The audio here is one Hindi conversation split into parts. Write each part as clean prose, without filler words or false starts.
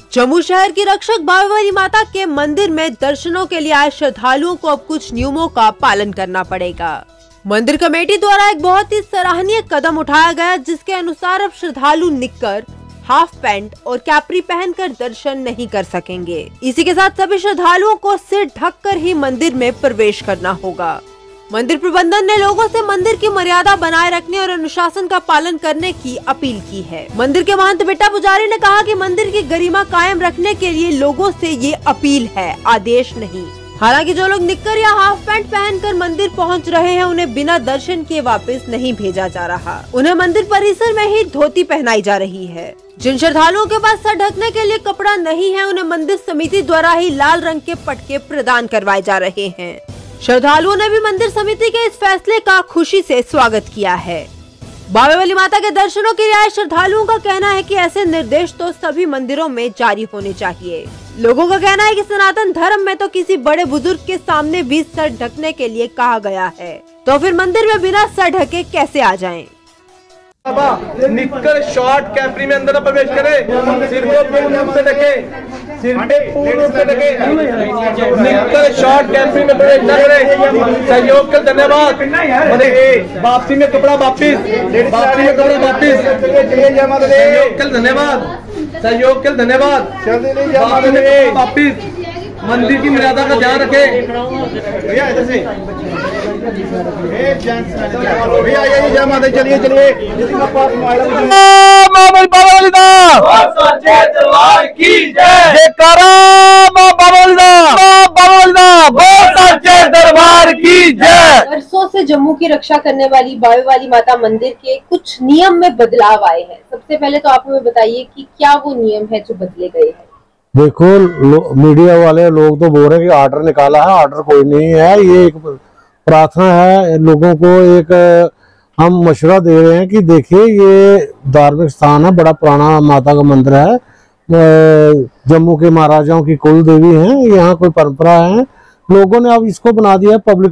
जम्मू शहर की रक्षक बावेवाली माता के मंदिर में दर्शनों के लिए आए श्रद्धालुओं को अब कुछ नियमों का पालन करना पड़ेगा। मंदिर कमेटी द्वारा एक बहुत ही सराहनीय कदम उठाया गया, जिसके अनुसार अब श्रद्धालु निक्कर, हाफ पैंट और कैप्री पहनकर दर्शन नहीं कर सकेंगे। इसी के साथ सभी श्रद्धालुओं को सिर ढककर ही मंदिर में प्रवेश करना होगा। मंदिर प्रबंधन ने लोगों से मंदिर की मर्यादा बनाए रखने और अनुशासन का पालन करने की अपील की है। मंदिर के महंत बिट्टा पुजारी ने कहा कि मंदिर की गरिमा कायम रखने के लिए लोगों से ये अपील है, आदेश नहीं। हालांकि जो लोग निक्कर या हाफ पैंट पहनकर मंदिर पहुंच रहे हैं, उन्हें बिना दर्शन किए वापस नहीं भेजा जा रहा। उन्हें मंदिर परिसर में ही धोती पहनाई जा रही है। जिन श्रद्धालुओं के पास सर ढकने के लिए कपड़ा नहीं है, उन्हें मंदिर समिति द्वारा ही लाल रंग के पटके प्रदान करवाए जा रहे हैं। श्रद्धालुओं ने भी मंदिर समिति के इस फैसले का खुशी से स्वागत किया है। बावेवाली माता के दर्शनों के लिए आए श्रद्धालुओं का कहना है कि ऐसे निर्देश तो सभी मंदिरों में जारी होने चाहिए। लोगों का कहना है कि सनातन धर्म में तो किसी बड़े बुजुर्ग के सामने भी सर ढकने के लिए कहा गया है, तो फिर मंदिर में बिना सर ढके कैसे आ जाएं? निक्कर शॉर्ट कैप्री में अंदर प्रवेश करे, सिर को पूर्ण रूप से ढके, सिर पे पूर्ण रूप से ढके, निक्कर शॉर्ट कैप्री में प्रवेश न करे। सहयोग के धन्यवाद। वापसी में कपड़ा वापिस, वापसी में कपड़ा वापिस। सहयोग के धन्यवाद, सहयोग के धन्यवाद। वापसी में वापिस। मंदिर की मर्यादा का ध्यान रखे। जय माता, चलिए चलिए। वर्षों से जम्मू की रक्षा करने वाली बावेवाली माता मंदिर के कुछ नियम में बदलाव आए हैं। सबसे पहले तो आप हमें बताइए कि क्या वो नियम है जो बदले गए हैं। देखो, मीडिया वाले लोग तो बोल रहे हैं कि ऑर्डर निकाला है, ऑर्डर कोई नहीं है। ये एक प्रार्थना है लोगों को, एक हम मशवरा दे रहे हैं कि देखिए ये धार्मिक स्थान है, बड़ा पुराना माता का मंदिर है, जम्मू के महाराजाओं की कुल देवी हैं, यहाँ कोई परंपरा है। लोगों ने अब इसको बना दिया पब्लिक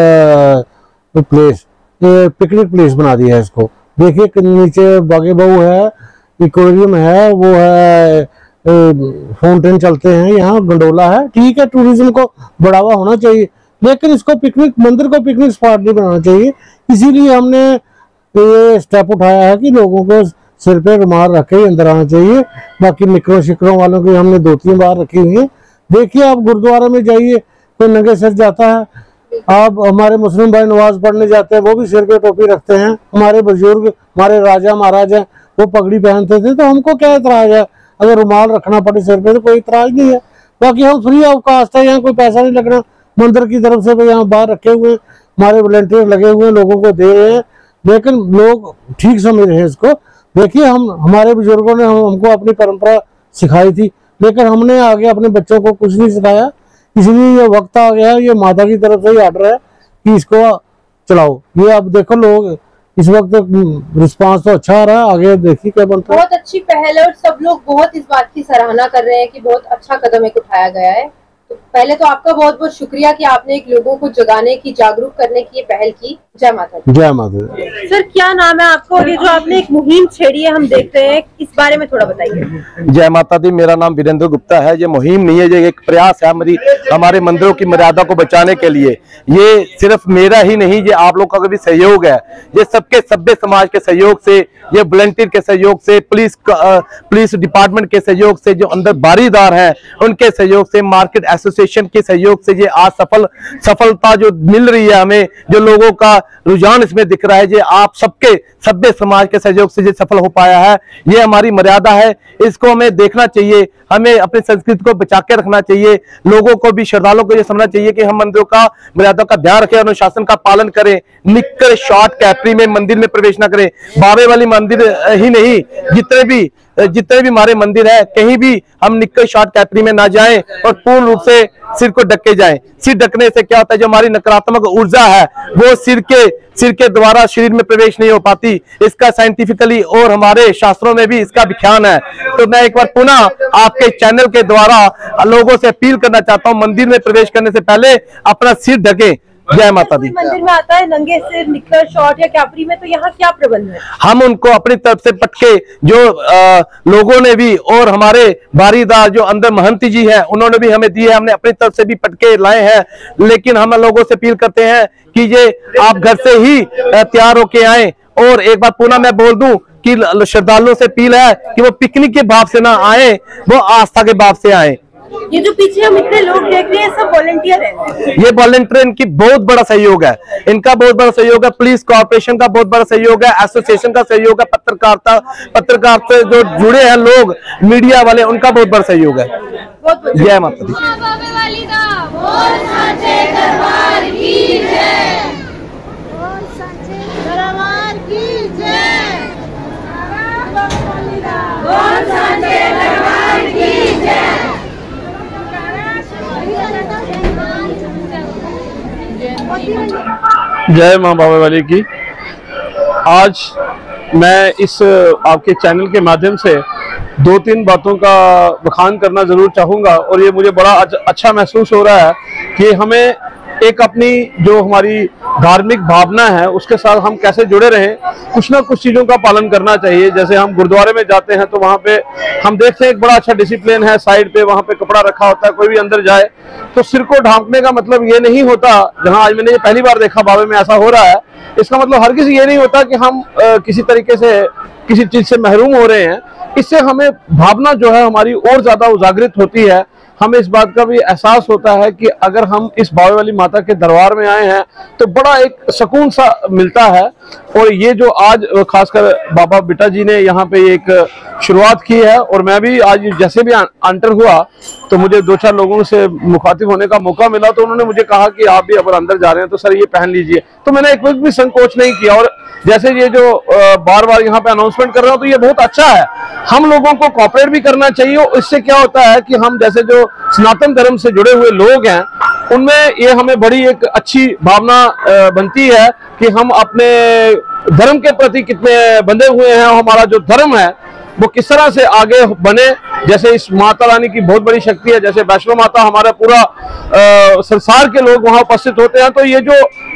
प्लेस, पिकनिक प्लेस बना दिया है इसको। देखिए नीचे बागे बहु है, इक्वेरियम है, वो है, फाउंटेन चलते हैं, यहाँ गंडोला है। ठीक है, टूरिज्म को बढ़ावा होना चाहिए, लेकिन इसको पिकनिक, मंदिर को पिकनिक स्पॉट नहीं बनाना चाहिए। इसीलिए हमने ये स्टेप उठाया है कि लोगों को सिर पे रुमाल रख के अंदर आना चाहिए। बाकी निकरों शिकरों वालों की हमने 2-3 बार रखी हुई है। देखिए, आप गुरुद्वारा में जाइए, कोई नंगे सिर जाता है। आप हमारे मुस्लिम भाई नमाज पढ़ने जाते हैं, वो भी सिर पे टोपी रखते हैं। हमारे बुजुर्ग, हमारे राजा महाराज हैं, वो पगड़ी पहनते थे, तो हमको क्या एतराज है? अगर रुमाल रखना पड़े सिर पे तो कोई इतराज नहीं है। बाकी हम फ्री ऑफ कास्ट है, यहाँ कोई पैसा नहीं लगना। मंदिर की तरफ से भी यहाँ बाहर रखे हुए, हमारे वॉलंटियर लगे हुए, लोगों को दे रहे हैं, लेकिन लोग ठीक समझ रहे हैं इसको। देखिए, हमारे बुजुर्गों ने हमको अपनी परंपरा सिखाई थी, लेकिन हमने आगे अपने बच्चों को कुछ नहीं सिखाया। इसलिए ये वक्त आ गया, ये माता की तरफ से ही ऑर्डर है कि इसको चलाओ। ये अब देखो, लोग इस वक्त रिस्पांस तो अच्छा आ रहा है, आगे देखिए क्या बनता है। बहुत अच्छी पहल है और सब लोग बहुत इस बात की सराहना कर रहे हैं कि बहुत अच्छा कदम एक उठाया गया है। तो पहले तो आपका बहुत बहुत शुक्रिया कि आपने एक लोगों को जगाने की, जागरूक करने की ये पहल की। जय माता दी। जय माता दी। सर, क्या नाम है आपका और ये जो आपने एक मुहिम छेड़ी है हम देख रहे हैं, इस बारे में थोड़ा बताइए। जय माता दी, मेरा नाम वीरेंद्र गुप्ता है। ये मुहिम नहीं है, ये एक प्रयास है हमारे मंदिरों की मर्यादा को बचाने के लिए। ये सिर्फ मेरा ही नहीं, ये आप लोग का भी सहयोग है। ये सबके सभ्य समाज के सहयोग से, ये वॉलंटियर के सहयोग से, पुलिस डिपार्टमेंट के सहयोग से, जो अंदर बारीदार हैं उनके सहयोग से, मार्केट एसोसिएशन के सहयोग से ये आज सफलता जो मिल रही है हमें, जो लोगों का रुझान इसमें दिख रहा है, ये आप सबके सभ्य समाज के सहयोग से ये सफल हो पाया है। ये हमारी मर्यादा है, इसको हमें देखना चाहिए, हमें अपनी संस्कृति को बचा के रखना चाहिए। लोगों को भी, श्रद्धालुओं को ये समझना चाहिए कि हम मंदिरों का मर्यादा का ध्यान रखें, अनुशासन का पालन करें। निक्कर शॉर्ट कैप्री में मंदिर में प्रवेश न करें। बावेवाली मंदिर ही नहीं, जितने भी हमारे मंदिर है, कहीं भी हम निक्कर शॉर्ट कैप्री में ना जाएं और पूर्ण रूप से सिर को ढक के जाएं। सिर ढकने से क्या होता है, जो हमारी नकारात्मक ऊर्जा है वो सिर के द्वारा शरीर में प्रवेश नहीं हो पाती। इसका साइंटिफिकली और हमारे शास्त्रों में भी इसका व्याख्यान है। तो मैं एक बार पुनः आपके चैनल के द्वारा लोगों से अपील करना चाहता हूं, मंदिर में प्रवेश करने से पहले अपना सिर ढकें। जय माता दी। मंदिर में आता है नंगे सिर, निक्कर, शॉर्ट या कैपरी में, तो यहाँ क्या प्रबंध है? हम उनको अपनी तरफ से पटके जो लोगों ने भी और हमारे बारीदार जो अंदर महंती जी है उन्होंने भी हमें दिए, हमने अपनी तरफ से भी पटके लाए हैं। लेकिन हम लोगों से अपील करते हैं कि ये आप घर से ही तैयार होके आए। और एक बात पुनः मैं बोल दूं कि श्रद्धालुओं से अपील है कि वो पिकनिक के भाव से ना आए, वो आस्था के भाव से आए। ये जो पीछे हम इतने लोग देख रहे हैं सब वॉलंटियर हैं। ये वॉलंटियर इनकी बहुत बड़ा सहयोग है, इनका बहुत बड़ा सहयोग है, पुलिस कॉर्पोरेशन का बहुत बड़ा सहयोग है, एसोसिएशन का सहयोग है, पत्रकार से जो जुड़े हैं लोग, मीडिया वाले, उनका बहुत बड़ा सहयोग है। जय माता दी। जय मां बाबे वाली की। आज मैं इस आपके चैनल के माध्यम से 2-3 बातों का बखान करना जरूर चाहूँगा और ये मुझे बड़ा अच्छा महसूस हो रहा है कि हमें एक अपनी जो हमारी धार्मिक भावना है उसके साथ हम कैसे जुड़े रहें। कुछ ना कुछ चीज़ों का पालन करना चाहिए। जैसे हम गुरुद्वारे में जाते हैं तो वहाँ पे हम देखते हैं एक बड़ा अच्छा डिसिप्लिन है, साइड पे वहाँ पे कपड़ा रखा होता है, कोई भी अंदर जाए तो सिर को ढांकने का मतलब ये नहीं होता, जहाँ आज मैंने ये पहली बार देखा बाबे में ऐसा हो रहा है, इसका मतलब हर किसी ये नहीं होता कि हम किसी तरीके से किसी चीज से महरूम हो रहे हैं। इससे हमें भावना जो है हमारी और ज्यादा उजागरित होती है। हमें इस बात का भी एहसास होता है कि अगर हम इस बाबे वाली माता के दरबार में आए हैं तो बड़ा एक सुकून सा मिलता है। और ये जो आज खासकर बाबा बिट्टा जी ने यहाँ पे एक शुरुआत की है और मैं भी आज जैसे भी एंटर हुआ तो मुझे 2-4 लोगों से मुखातिब होने का मौका मिला, तो उन्होंने मुझे कहा कि आप भी अगर अंदर जा रहे हैं तो सर ये पहन लीजिए, तो मैंने एक वक्त भी संकोच नहीं किया। और जैसे ये जो बार बार यहाँ पे अनाउंसमेंट कर रहा हूँ तो ये बहुत अच्छा है। हम लोगों को कॉपरेट भी करना चाहिए और इससे क्या होता है कि हम जैसे जो सनातन धर्म से जुड़े हुए लोग हैं उनमें ये हमें बड़ी एक अच्छी भावना बनती है कि हम अपने धर्म के प्रति कितने बंधे हुए हैं, हमारा जो धर्म है वो किस तरह से आगे बने। जैसे इस माता रानी की बहुत बड़ी शक्ति है, जैसे वैष्णो माता हमारा पूरा संसार के लोग वहां उपस्थित होते हैं, तो ये जो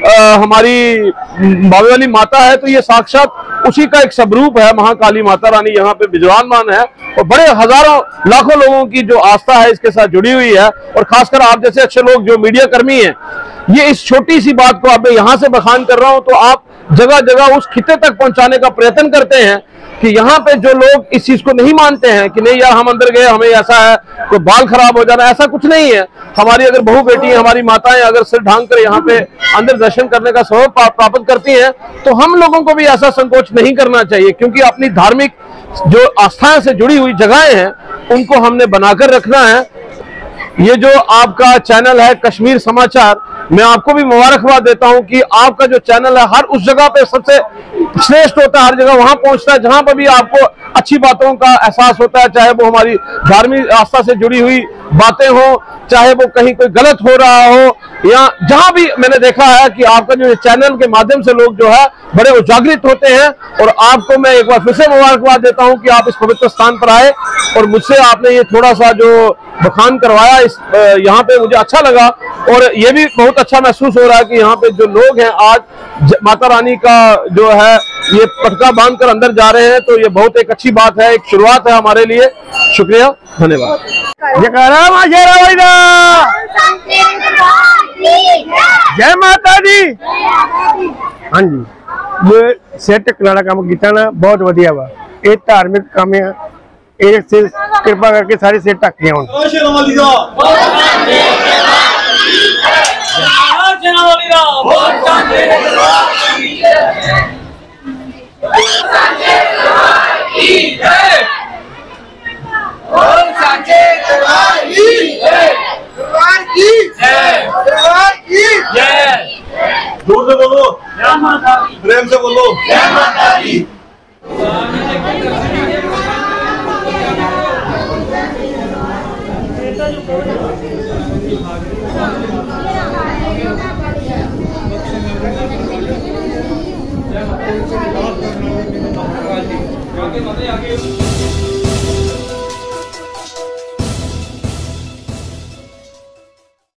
हमारी बाबे वाली माता है तो ये साक्षात उसी का एक स्वरूप है। महाकाली माता रानी यहाँ पे विराजमान है और बड़े हजारों लाखों लोगों की जो आस्था है इसके साथ जुड़ी हुई है। और खासकर आप जैसे अच्छे लोग जो मीडिया कर्मी हैं, ये इस छोटी सी बात को अब यहाँ से बखान कर रहा हूँ तो आप जगह जगह उस खिते तक पहुंचाने का प्रयत्न करते हैं कि यहाँ पे जो लोग इस चीज को नहीं मानते हैं कि नहीं यार हम अंदर गए हमें ऐसा है, कोई बाल खराब हो जाना, ऐसा कुछ नहीं है। हमारी अगर बहू बेटी है, हमारी माताएं अगर सिर ढांक कर यहाँ पे अंदर दर्शन करने का सौभाग्य प्राप्त करती हैं तो हम लोगों को भी ऐसा संकोच नहीं करना चाहिए, क्योंकि अपनी धार्मिक जो आस्थाएं से जुड़ी हुई जगहें हैं उनको हमने बनाकर रखना है। ये जो आपका चैनल है कश्मीर समाचार, मैं आपको भी मुबारकबाद देता हूं कि आपका जो चैनल है हर उस जगह पे सबसे श्रेष्ठ होता है, हर जगह वहां पहुंचता है जहां पर भी आपको अच्छी बातों का एहसास होता है, चाहे वो हमारी धार्मिक आस्था से जुड़ी हुई बातें हो, चाहे वो कहीं कोई गलत हो रहा हो, या जहां भी मैंने देखा है कि आपका जो चैनल के माध्यम से लोग जो है बड़े उजागरित होते हैं। और आपको मैं एक बार फिर से मुबारकबाद देता हूं कि आप इस पवित्र स्थान पर आए और मुझसे आपने ये थोड़ा सा जो बखान करवाया इस यहाँ पे मुझे अच्छा लगा। और ये भी बहुत अच्छा महसूस हो रहा है कि यहाँ पे जो लोग हैं आज माता रानी का जो है ये पटका बांध कर अंदर जा रहे हैं, तो ये बहुत एक अच्छी बात है, एक शुरुआत है हमारे लिए। शुक्रिया, धन्यवाद। जय माता दी। हाँ जी, ये सिर ढकने वाला काम किया ना बहुत वधिया वा। ये धार्मिक काम है, ये सिर कृपा करके सारे सिर ढक के आउण। जोर से बोलो, प्रेम से बोलो, जय माता दी।